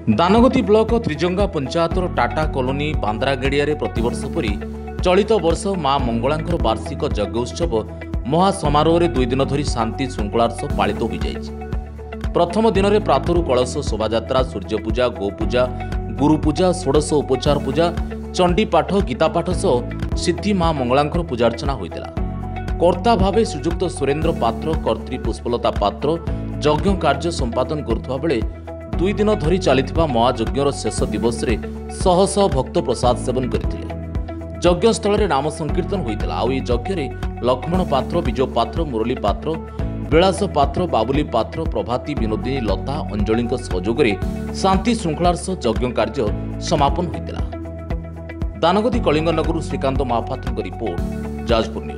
Dangadi block Trijanga पंचायतर Tata colony Bandragedia प्रतिवर्ष परी चलित वर्ष मां मंगलांकर वार्षिक यज्ञोत्सव महासमारोह में 2 दिन धरी शांति श्रृंखलार सह पालित हो जाएगी। प्रथम दिन में प्रातरु कलश शोभायात्रा, सूर्यपूजा, गोपूजा, गुरुपूजा, षोडश उपचार पूजा, चंडीपाठ, गीतापाठ सह सिद्धि मां मंगलांकर पूजार्चना होता। कर्ता भावे श्रीजुक्त सुरेन्द्र पात्र, कर्त्री पुष्पलता पात्र यज्ञ कार्य संपादन करुवा बेले 2 दिन धरी चलिथिबा महायज्ञर शेष दिवस रे शह शह भक्त प्रसाद सेवन करथिले। यज्ञस्थल रे नाम संकीर्तन होइतला। आ ई यज्ञ रे लक्ष्मण पात्र, विजय पात्र, मुरली पात्र, विलास पात्र, बाबुली पात्र, प्रभाती, विनोदिनी, लता, अंजलिक सहयोग रे शांति श्रृंखलार सह यज्ञ कार्य समापन होइतला। दानगदी कलिंगनगर श्रीकांत महापात्र रिपोर्ट, जाजपुर।